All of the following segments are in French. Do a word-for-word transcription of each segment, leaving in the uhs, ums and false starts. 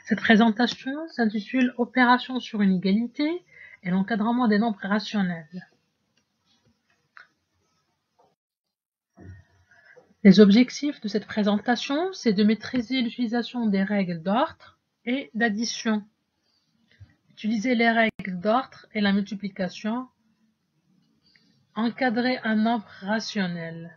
Cette présentation s'intitule « Opération sur une égalité et l'encadrement des nombres rationnels ». Les objectifs de cette présentation, c'est de maîtriser l'utilisation des règles d'ordre et d'addition. Utiliser les règles d'ordre et la multiplication. Encadrer un nombre rationnel.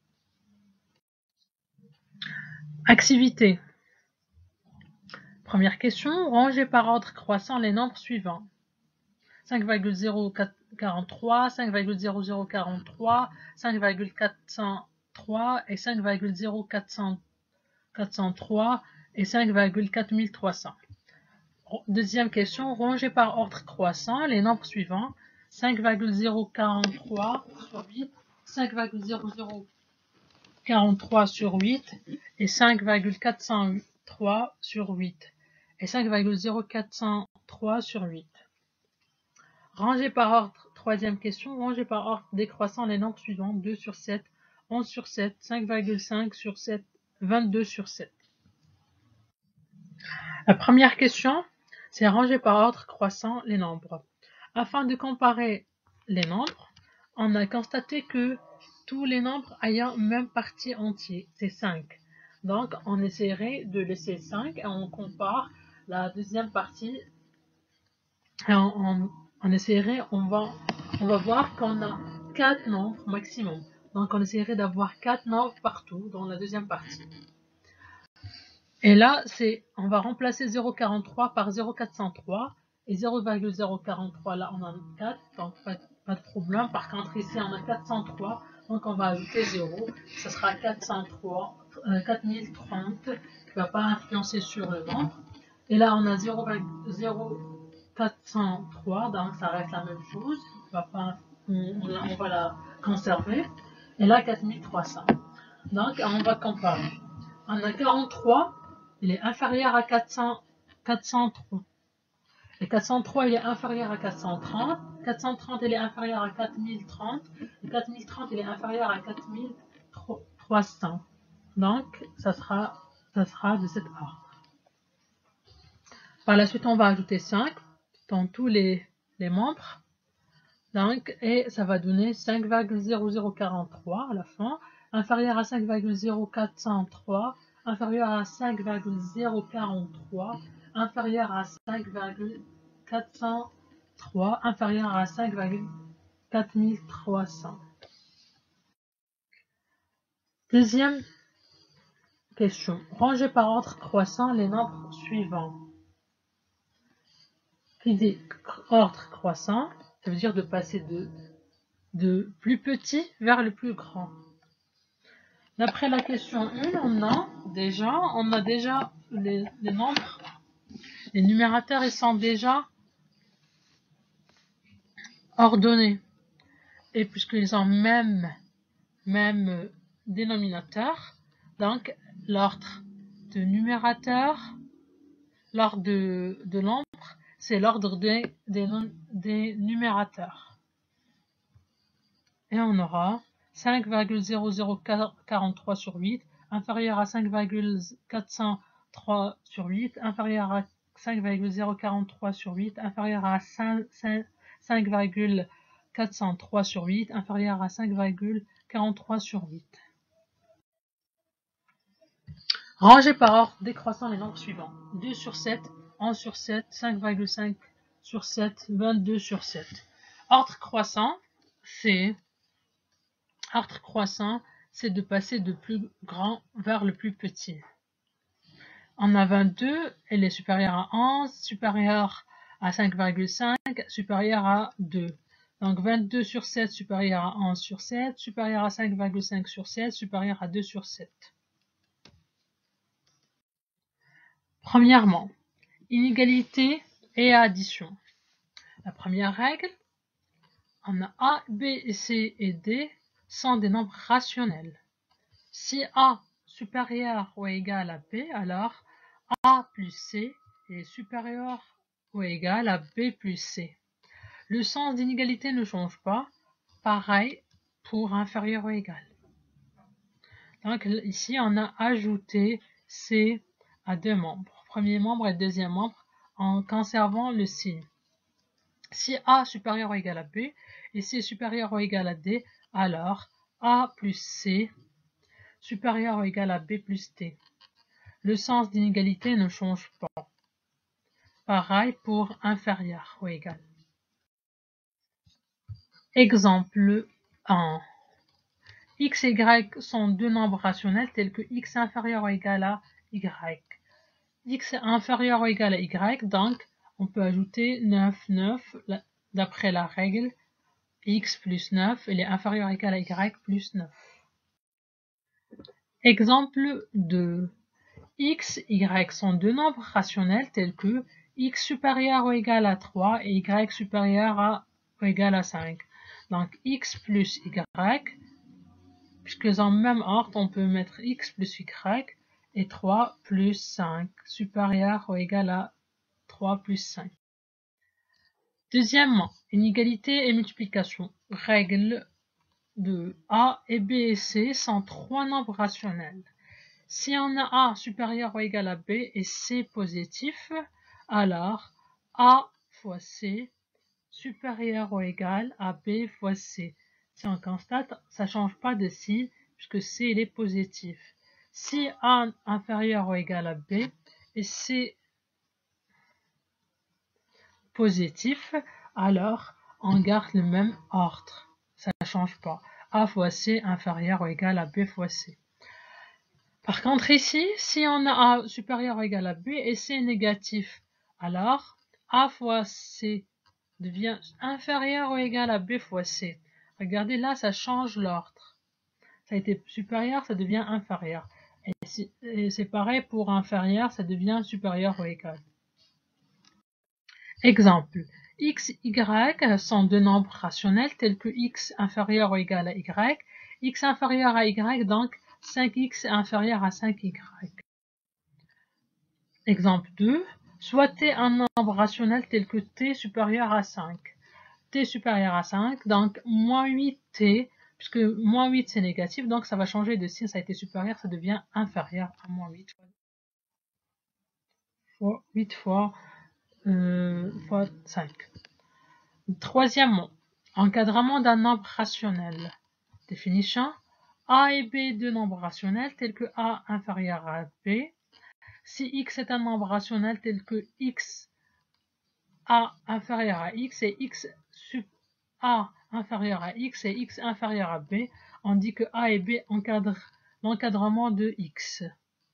Activité. Première question, ranger par ordre croissant les nombres suivants. cinq virgule zéro quarante-trois, cinq virgule zéro zéro quarante-trois, cinq virgule quatre cent trois et cinq virgule zéro quatre cent trois et cinq virgule quatre mille trois cents. Deuxième question, ranger par ordre croissant les nombres suivants. cinq virgule zéro quarante-trois sur huit, cinq virgule zéro zéro quarante-trois sur huit et cinq virgule quatre cent trois sur huit et cinq virgule zéro quatre cent trois sur huit. Ranger par ordre, troisième question, ranger par ordre décroissant les nombres suivants, deux sur sept, onze sur sept, cinq virgule cinq sur sept, vingt-deux sur sept. La première question, c'est ranger par ordre croissant les nombres. Afin de comparer les nombres, on a constaté que tous les nombres ayant même partie entière, c'est cinq. Donc, on essaierait de laisser cinq et on compare la deuxième partie. Et on, on, on essaierait, on va, on va voir qu'on a quatre nombres maximum. Donc, on essaierait d'avoir quatre nombres partout dans la deuxième partie. Et là, c'est, on va remplacer zéro virgule quarante-trois par zéro virgule quatre cent trois. Et zéro virgule zéro quarante-trois, là, on en a quatre, donc pas, pas de problème. Par contre, ici, on a quatre cent trois, donc on va ajouter zéro. Ça sera quatre cent trois, euh, quatre mille trente, qui ne va pas influencer sur le nombre. Et là, on a zéro virgule zéro quatre cent trois, donc ça reste la même chose. On va, pas, on, on va la conserver. Et là, quatre mille trois cents. Donc, on va comparer. On a quarante-trois, il est inférieur à quatre cents, quatre cent trois. Et quatre cent trois, il est inférieur à quatre cent trente. quatre cent trente, il est inférieur à quatre mille trente. Et quatre mille trente, il est inférieur à quatre mille trois cents. Donc, ça sera, ça sera de cet ordre. Par la suite, on va ajouter cinq dans tous les, les membres. Donc, et ça va donner cinq virgule zéro zéro quarante-trois à la fin, inférieur à cinq virgule zéro quatre cent trois, inférieur à cinq virgule zéro quarante-trois, inférieur à cinq virgule quatre cent trois, inférieur à cinq virgule quatre mille trois cents. Deuxième question. Ranger par ordre croissant les nombres suivants. Qui dit ordre croissant, ça veut dire de passer de, de plus petit vers le plus grand. D'après la question un, on a déjà, on a déjà les, les nombres, les numérateurs, ils sont déjà ordonnés. Et puisqu'ils ont même, même dénominateur, donc l'ordre de numérateur, l'ordre de, de nombre, c'est l'ordre des, des, des numérateurs. Et on aura cinq virgule zéro zéro quarante-trois sur huit, inférieur à cinq virgule quatre cent trois sur huit, inférieur à cinq virgule zéro quarante-trois sur huit, inférieur à cinq virgule quatre cent trois sur huit, inférieur à cinq virgule quarante-trois sur huit. Ranger par ordre décroissant les nombres suivants. deux sur sept, onze sur sept, cinq virgule cinq sur sept, vingt-deux sur sept. Ordre croissant, c'est Ordre croissant, c'est de passer de plus grand vers le plus petit. On a vingt-deux, elle est supérieure à onze, supérieure à cinq virgule cinq, supérieure à deux. Donc vingt-deux sur sept, supérieur à onze sur sept, supérieur à cinq virgule cinq sur sept, supérieur à deux sur sept. Premièrement, inégalité et addition. La première règle, on a A, B, C et D sont des nombres rationnels. Si A supérieur ou égal à B, alors A plus C est supérieur ou égal à B plus C. Le sens d'inégalité ne change pas. Pareil pour inférieur ou égal. Donc ici, on a ajouté C à deux membres. premier membre et le deuxième membre en conservant le signe. Si A supérieur ou égal à B et C supérieur ou égal à D, alors A plus C supérieur ou égal à B plus D. Le sens d'inégalité ne change pas. Pareil pour inférieur ou égal. Exemple un. X et Y sont deux nombres rationnels tels que X inférieur ou égal à Y. X est inférieur ou égal à Y, donc on peut ajouter neuf, neuf, d'après la règle X plus neuf, il est inférieur ou égal à Y plus neuf. Exemple deux. X, Y sont deux nombres rationnels tels que X supérieur ou égal à trois et Y supérieur à ou égal à cinq. Donc X plus Y, puisque dans le même ordre, on peut mettre X plus Y et trois plus cinq, supérieur ou égal à trois plus cinq. Deuxièmement, inégalité et multiplication. Règle de A et B et C sont trois nombres rationnels. Si on a A supérieur ou égal à B et C positif, alors A fois C supérieur ou égal à B fois C. Si on constate, ça ne change pas de signe puisque C il est positif. Si A inférieur ou égal à B et C positif, alors on garde le même ordre. Ça ne change pas. A fois C inférieur ou égal à B fois C. Par contre ici, si on a A supérieur ou égal à B et C négatif, alors A fois C devient inférieur ou égal à B fois C. Regardez là, ça change l'ordre. Ça a été supérieur, ça devient inférieur. Et c'est pareil pour inférieur, ça devient supérieur ou égal. Exemple. X, Y sont deux nombres rationnels tels que X inférieur ou égal à Y. X inférieur à Y, donc cinq X inférieur à cinq Y. Exemple deux. Soit T un nombre rationnel tel que T supérieur à cinq. T supérieur à cinq, donc moins huit T, puisque moins huit c'est négatif, donc ça va changer de signe, ça a été supérieur, ça devient inférieur à moins huit. Fois huit fois, euh, fois cinq. Troisièmement, encadrement d'un nombre rationnel. Définition. A et B deux nombres rationnels tels que A inférieur à B. Si X est un nombre rationnel tel que X A inférieur à X et X sub A inférieur à X et X inférieur à B, on dit que A et B encadrent l'encadrement de X.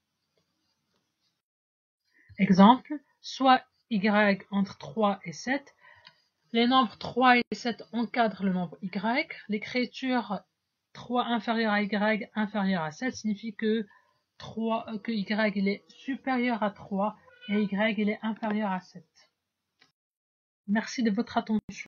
Exemple, soit Y entre trois et sept. Les nombres trois et sept encadrent le nombre Y. L'écriture trois inférieur à Y inférieur à sept signifie que, trois, que Y il est supérieur à trois et Y il est inférieur à sept. Merci de votre attention.